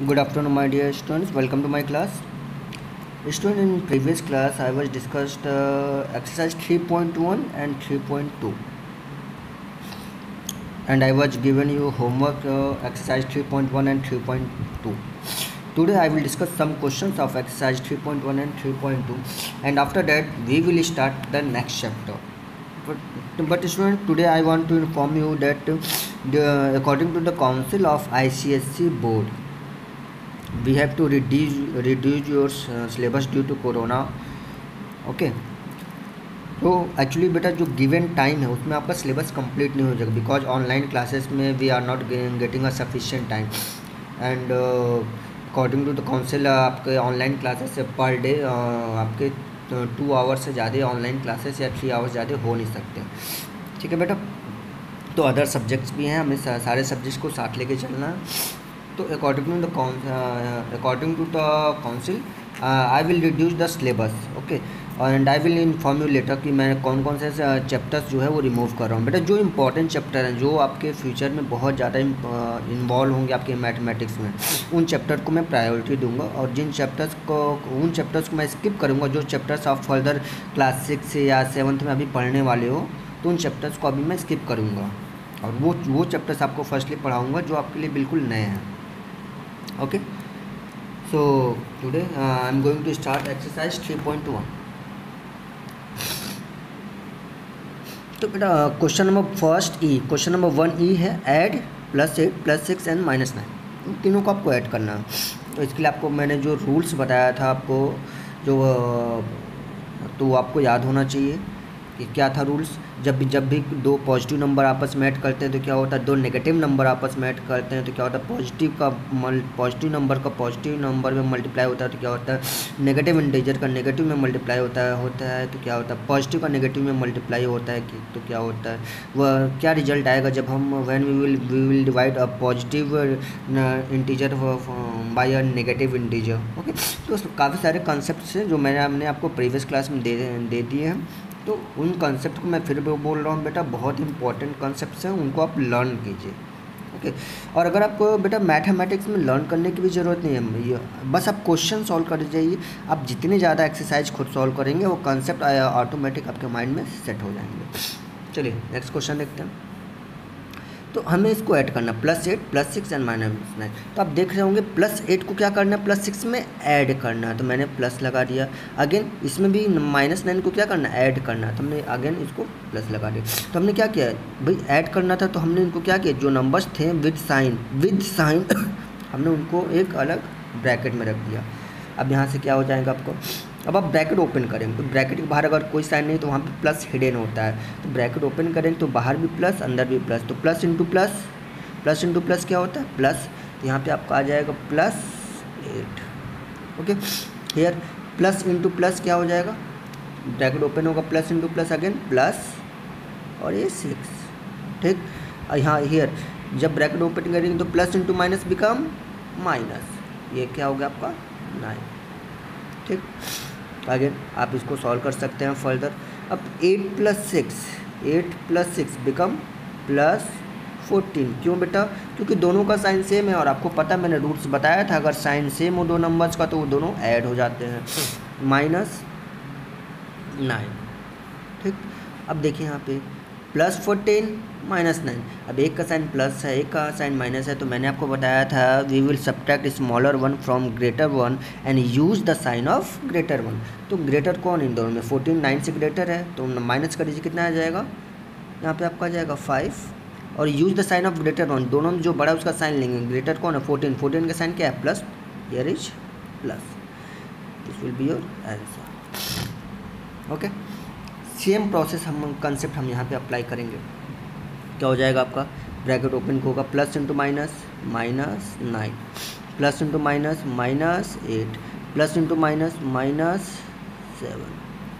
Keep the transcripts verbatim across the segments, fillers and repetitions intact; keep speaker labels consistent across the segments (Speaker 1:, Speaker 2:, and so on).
Speaker 1: Good afternoon, my dear students. Welcome to my class. Student, in previous class, I was discussed uh, exercise three point one and three point two, and I was given you homework uh, exercise three point one and three point two. Today, I will discuss some questions of exercise three point one and three point two, and after that, we will start the next chapter. But, but student, today I want to inform you that uh, the, according to the Council of I C S E Board, we have to reduce reduce your uh, syllabus due to corona. Okay, तो actually बेटा जो given time है उसमें आपका syllabus complete नहीं हो जाएगा, because online classes में we are not getting a sufficient time, and according to the council आपके ऑनलाइन क्लासेस पर डे आपके टू आवर्स से ज़्यादा ऑनलाइन क्लासेस या थ्री आवर्स ज़्यादा हो नहीं सकते. ठीक है बेटा, तो अदर सब्जेक्ट्स भी हैं, हमें सारे सब्जेक्ट्स को साथ लेके चलना है. तो according to the according to the council I will reduce the syllabus. Okay, and I will inform you later कि मैं कौन कौन से चैप्टर्स जो है वो रिमूव कर रहा हूँ. बेटा जो इंपॉर्टेंट चैप्टर हैं, जो आपके फ्यूचर में बहुत ज़्यादा इन्वॉल्व होंगे आपके मैथमेटिक्स में, उन चैप्टर को मैं प्रायोरिटी दूंगा, और जिन चैप्टर्स को उन चैप्टर्स को मैं स्किप करूँगा, जो चैप्टर्स आप फर्दर क्लास सिक्स या सेवन्थ में अभी पढ़ने वाले हो, तो उन चैप्टर्स को अभी मैं स्किप करूँगा, और वो वो चैप्टर्स आपको फर्स्टली पढ़ाऊँगा जो आपके लिए बिल्कुल नए हैं. Okay, so today uh, I'm going to start exercise three point one. तो बेटा question number first E question number one E है add plus eight plus six and minus nine. इन तीनों को आपको ऐड करना है. तो इसके लिए आपको मैंने जो रूल्स बताया था आपको, जो तो आपको याद होना चाहिए कि क्या था रूल्स. जब भी जब भी दो पॉजिटिव नंबर आपस में ऐड करते हैं तो क्या होता है, दो नेगेटिव नंबर आपस में ऐड करते हैं तो क्या होता है, पॉजिटिव का पॉजिटिव नंबर का पॉजिटिव नंबर में मल्टीप्लाई होता है तो क्या होता है, नेगेटिव इंटीजर का नेगेटिव में मल्टीप्लाई होता है होता है तो क्या होता है, पॉजिटिव का नेगेटिव में मल्टीप्लाई होता है कि तो क्या होता है, वह क्या रिजल्ट आएगा जब हम when we will we will divide a positive integer by a negative integer. Okay, तो काफ़ी सारे कॉन्सेप्ट्स हैं जो मैंने हमने आपको प्रीवियस क्लास में दे दे दिए हैं. तो उन कॉन्सेप्ट को मैं फिर भी बोल रहा हूँ बेटा, बहुत इंपॉर्टेंट कॉन्सेप्ट्स हैं, उनको आप लर्न कीजिए. ओके, और अगर आपको बेटा मैथमेटिक्स में लर्न करने की भी ज़रूरत नहीं है, ये बस आप क्वेश्चन सॉल्व कर जाइए. आप जितने ज़्यादा एक्सरसाइज खुद सॉल्व करेंगे वो कॉन्सेप्ट ऑटोमेटिक आपके माइंड में सेट हो जाएंगे. चलिए नेक्स्ट क्वेश्चन देखते हैं. तो हमें इसको ऐड करना plus eight plus six and minus nine. तो आप देख रहे होंगे प्लस एट को क्या करना है, प्लस सिक्स में ऐड करना है, तो मैंने प्लस लगा दिया. अगेन इसमें भी माइनस नाइन को क्या करना है, ऐड करना है, तो हमने अगेन इसको प्लस लगा दिया. तो हमने क्या किया भाई, ऐड करना था, तो हमने इनको क्या किया, जो नंबर्स थे विद साइन विद साइन हमने उनको एक अलग ब्रैकेट में रख दिया. अब यहाँ से क्या हो जाएगा आपको, अब आप ब्रैकेट ओपन करेंगे तो ब्रैकेट के बाहर अगर कोई साइन नहीं तो वहाँ पे प्लस हिडन होता है. तो ब्रैकेट ओपन करेंगे तो बाहर भी प्लस अंदर भी प्लस, तो plus into plus plus into plus क्या होता है, प्लस. तो यहाँ पे आपका आ जाएगा plus eight. Okay, here plus into plus क्या हो जाएगा, ब्रैकेट ओपन होगा, plus into plus again plus, और ये सिक्स. ठीक, यहाँ हेयर जब ब्रैकेट ओपन करेंगे तो plus into minus become minus, ये क्या हो गया आपका नाइन. ठीक, अगेन आप इसको सॉल्व कर सकते हैं फर्दर. अब eight plus six eight plus six become plus fourteen. क्यों बेटा, क्योंकि दोनों का साइन सेम है, और आपको पता मैंने रूल्स बताया था, अगर साइन सेम हो दो नंबर्स का तो वो दोनों ऐड हो जाते हैं. Minus nine. ठीक, अब देखिए यहाँ पे प्लस फोर्टीन माइनस नाइन. अब एक का साइन प्लस है, एक का साइन माइनस है, तो मैंने आपको बताया था we will subtract smaller one from greater one and use the sign of greater one. तो ग्रेटर कौन इन दोनों में, फोर्टीन नाइन से ग्रेटर है, तो माइनस कर दीजिए, कितना आ जाएगा, यहाँ पे आपका आ जाएगा फाइव, और use the sign of greater one, दोनों में जो बड़ा उसका साइन लेंगे. ग्रेटर कौन है, फोर्टीन, फोर्टीन का साइन क्या है, plus, here is plus. This will be your answer. Okay, same process हम कंसेप्ट हम यहाँ पे अप्लाई करेंगे. क्या हो जाएगा आपका, ब्रैकेट ओपन होगा, plus into minus minus nine, plus into minus minus eight, plus into minus minus seven.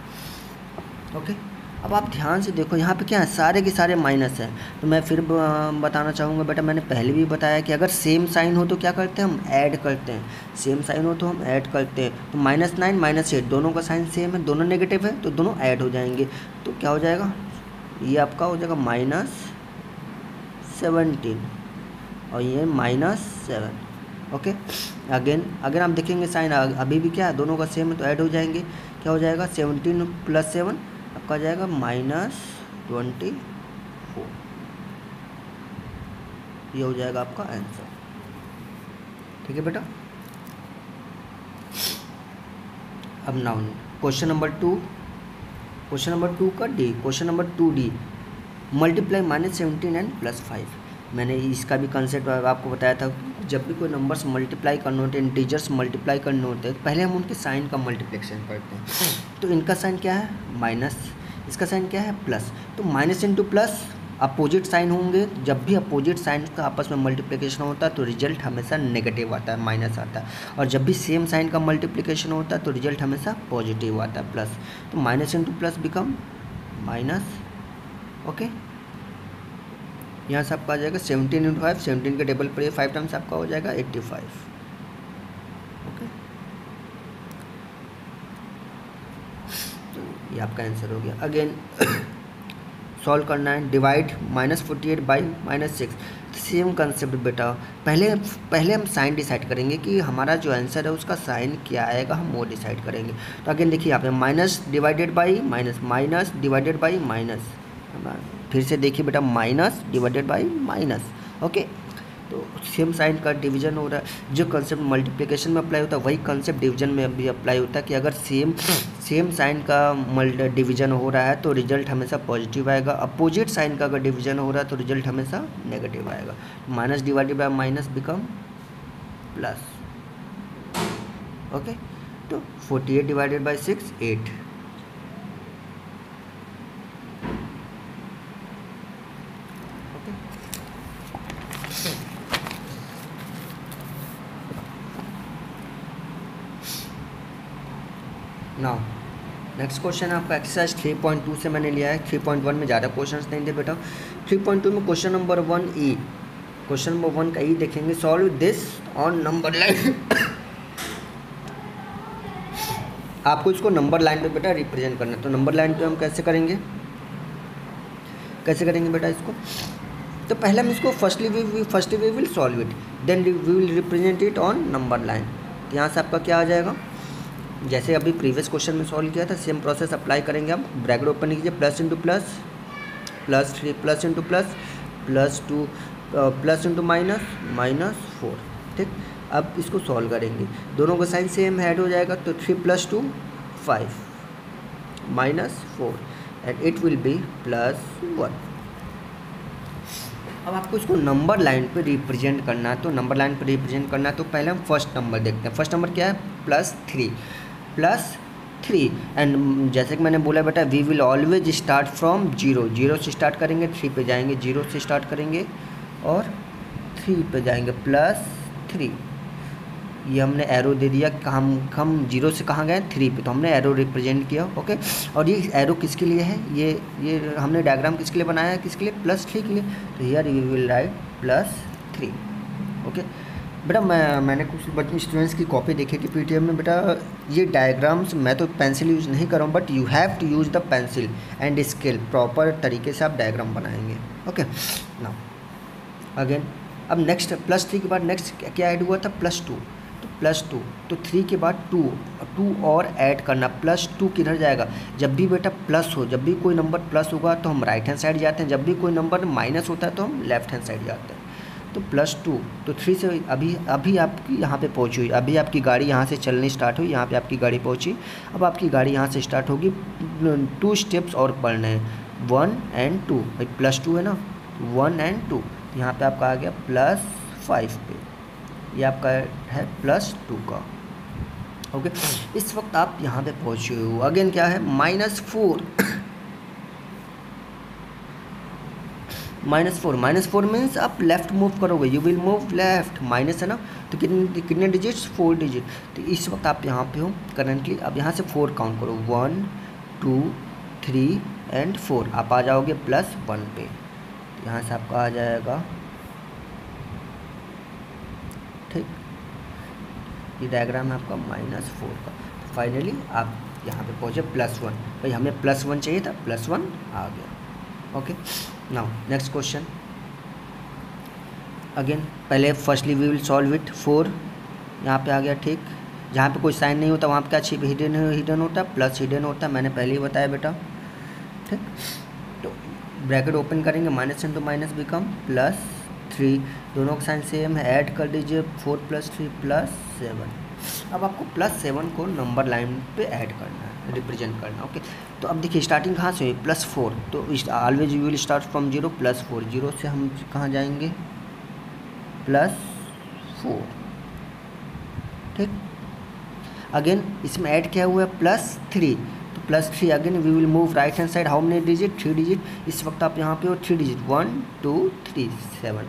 Speaker 1: Okay, अब आप ध्यान से देखो यहाँ पे क्या है, सारे के सारे माइनस हैं. तो मैं फिर बताना चाहूँगा बेटा, मैंने पहले भी बताया कि अगर सेम साइन हो तो क्या करते हैं, हम ऐड करते हैं. सेम साइन हो तो हम ऐड करते हैं. तो माइनस नाइन माइनस एट दोनों का साइन सेम है, दोनों नेगेटिव है, तो दोनों ऐड हो जाएंगे. तो क्या हो जाएगा, ये आपका हो जाएगा माइनस सेवनटीन, और ये माइनस सेवन. ओके। अगेन अगर आप देखेंगे साइन अभी भी क्या है, दोनों का सेम है तो ऐड हो जाएंगे। क्या हो जाएगा, सेवनटीन प्लस सेवन आपका आ जाएगा माइनस ट्वेंटी फोर। ये हो जाएगा आपका आंसर। ठीक है बेटा। अब now question number two, question number two का D, question number two D, multiply minus seventeen and plus five. मैंने इसका भी कंसेप्ट आपको बताया था। जब भी कोई नंबर्स मल्टीप्लाई करने होते हैं, इंटीजर्स मल्टीप्लाई करने होते हैं, पहले हम उनके साइन का मल्टीप्लिकेशन करते हैं। तो इनका साइन क्या है माइनस, इसका साइन क्या है प्लस। तो minus into plus opposite sign होंगे। जब भी अपोजिट साइन का आपस में मल्टीप्लिकेशन होता है तो रिजल्ट हमेशा नेगेटिव आता है, माइनस आता है। और जब भी सेम साइन का मल्टीप्लिकेशन होता है तो रिजल्ट हमेशा पॉजिटिव आता है, प्लस। तो minus into plus become minus. Okay, यहाँ से आपका आ जाएगा सेवनटीन इंटू फाइव, सेवनटीन के टेबल पर ये फाइव टाइम्स आपका हो जाएगा एट्टी फाइव। ओके, तो ये आपका आंसर हो गया। अगेन सॉल्व करना है, divide minus forty eight by minus six. Same concept बेटा, पहले पहले हम साइन डिसाइड करेंगे कि हमारा जो आंसर है उसका साइन क्या आएगा, हम वो डिसाइड करेंगे। तो अगेन देखिए यहाँ पे minus divided by minus, minus divided by minus, फिर से देखिए बेटा minus divided by minus. Okay, तो सेम साइन का डिवीजन हो रहा है। जो कंसेप्ट मल्टीप्लिकेशन में अप्लाई होता है वही कंसेप्ट डिवीजन में भी अप्लाई होता है कि अगर सेम सेम साइन का मल्टी डिवीजन हो रहा है तो रिजल्ट हमेशा पॉजिटिव आएगा। अपोजिट साइन का अगर डिवीजन हो रहा है तो रिजल्ट हमेशा नेगेटिव आएगा। Minus divided by minus become plus. Okay, तो forty eight divided by six eight. Now next question है आपका एक्सरसाइज थ्री पॉइंट टू से मैंने लिया है। थ्री पॉइंट वन में ज़्यादा क्वेश्चंस नहीं थे बेटा। थ्री पॉइंट टू में question number one E, question number one का ई देखेंगे। Solve this on number line. आपको इसको नंबर लाइन पे बेटा रिप्रेजेंट करना है। तो नंबर लाइन पे हम कैसे करेंगे, कैसे करेंगे बेटा इसको। तो पहले हम इसको firstly we firstly we will solve it, then we will represent it on number line. तो यहाँ से आपका क्या आ जाएगा, जैसे अभी प्रीवियस क्वेश्चन में सॉल्व किया था सेम प्रोसेस अप्लाई करेंगे हम। ब्रैकेट ओपन कीजिए, plus into plus, plus three, plus into plus, plus two, plus into minus, minus four. ठीक, अब इसको सॉल्व करेंगे, दोनों का साइन सेम ऐड हो जाएगा। तो three plus two five minus four and it will be plus one. अब आपको इसको नंबर लाइन पे रिप्रेजेंट करना है। तो नंबर लाइन पे रिप्रेजेंट करना है तो पहले हम फर्स्ट नंबर देखते हैं। फर्स्ट नंबर क्या है, plus three, plus three. And जैसे कि मैंने बोला बेटा we will always start from zero, zero से स्टार्ट करेंगे, थ्री पे जाएंगे, जीरो से स्टार्ट करेंगे और थ्री पे जाएंगे, प्लस थ्री। ये हमने एरो दे दिया, हम हम जीरो से कहाँ गए, थ्री पे, तो हमने एरो रिप्रेजेंट किया। ओके, और ये एरो किसके लिए है, ये ये हमने डायग्राम किसके लिए बनाया है, किसके लिए, प्लस थ्री के लिए। तो here we will write plus three. Okay बेटा, मैं मैंने कुछ बच्चे स्टूडेंट्स की कॉपी देखी थी पीटीएम में बेटा। ये डायग्राम्स मैं तो पेंसिल यूज़ नहीं कर रहा हूँ, but you have to use the pencil and scale, proper तरीके से आप डायग्राम बनाएंगे। ओके, नाउ अगेन अब नेक्स्ट प्लस थ्री के बाद नेक्स्ट क्या ऐड हुआ था, प्लस टू। तो प्लस टू, तो थ्री के बाद टू, टू और ऐड करना, प्लस टू किधर जाएगा। जब भी बेटा प्लस हो, जब भी कोई नंबर प्लस होगा तो हम राइट हैंड साइड जाते हैं, जब भी कोई नंबर माइनस होता है तो हम लेफ्ट हैंड साइड जाते हैं। तो प्लस टू, तो थ्री से अभी अभी आपकी यहाँ पे पहुँची हुई, अभी आपकी गाड़ी यहाँ से चलनी स्टार्ट हुई, यहाँ पे आपकी गाड़ी पहुँची। अब आपकी गाड़ी यहाँ से स्टार्ट होगी, टू स्टेप्स और पढ़ने हैं, वन एंड टू। भाई प्लस टू है ना, वन एंड टू, यहाँ पे आपका आ गया प्लस फाइव पे, ये आपका है प्लस टू का। ओके, इस वक्त आप यहाँ पे पहुँचे हो। अगेन क्या है, minus four, minus four, minus four means आप लेफ्ट मूव करोगे, you will move left. Minus है ना, तो कितने कितने डिजिट्स, फोर डिजिट। तो इस वक्त आप यहाँ पे हो करंटली। अब यहाँ से फोर काउंट करो, one two three and four, आप आ जाओगे प्लस वन पे। यहाँ से आपका आ जाएगा, ठीक, ये डायग्राम है आपका माइनस फोर का। तो फाइनली आप यहाँ पे पहुँचे प्लस वन। भाई हमें प्लस वन चाहिए था, प्लस वन आ गया। Okay, now next question. Again पहले firstly we will solve it. Four यहाँ पे आ गया, ठीक। जहाँ पे कोई साइन नहीं होता वहाँ पे क्या छिप हिडन हिडन होता है, प्लस हिडन होता है, मैंने पहले ही बताया बेटा, ठीक। तो ब्रैकेट ओपन करेंगे, minus into minus become plus three, दोनों का साइन सेम है, ऐड कर दीजिए, four plus three plus seven. अब आपको प्लस सेवन को नंबर लाइन पे ऐड करना है, रिप्रेजेंट करना, ओके। तो अब देखिए स्टार्टिंग कहाँ से हुई, प्लस फोर, तो always you will start from zero, plus four, zero से हम कहाँ जाएंगे, प्लस फोर, ठीक। अगेन इसमें ऐड किया हुआ है प्लस थ्री, तो plus three, again we will move right hand side, how many digit, three digit, इस वक्त आप यहाँ पे हो three digit, one two three seven,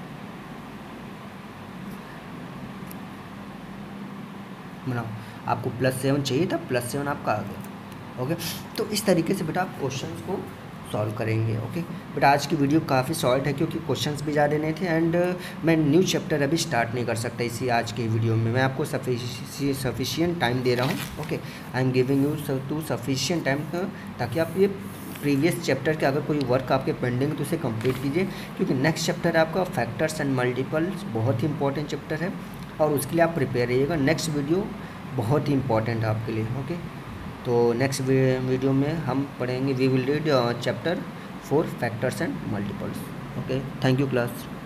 Speaker 1: बनाओ। आपको प्लस सेवन चाहिए था, प्लस सेवन आपका आ गया, ओके। तो इस तरीके से बेटा आप क्वेश्चंस को सॉल्व करेंगे, ओके। बट आज की वीडियो काफ़ी शॉर्ट है क्योंकि क्वेश्चंस भी ज़्यादा नहीं थे, एंड मैं न्यू चैप्टर अभी स्टार्ट नहीं कर सकता इसी आज की वीडियो में। मैं आपको सफिशिएंट टाइम दे रहा हूँ, okay. I am giving you to sufficient time, ताकि आप ये प्रीवियस चैप्टर के अगर कोई वर्क आपके पेंडिंग तो उसे कंप्लीट कीजिए, क्योंकि नेक्स्ट चैप्टर है आपका फैक्टर्स एंड मल्टीपल्स, बहुत ही इंपॉर्टेंट चैप्टर है, और उसके लिए आप प्रिपेयर रहिएगा। नेक्स्ट वीडियो बहुत ही इंपॉर्टेंट है आपके लिए, ओके। तो नेक्स्ट वीडियो में हम पढ़ेंगे, we will read chapter four factors and multiples, okay. Thank you class.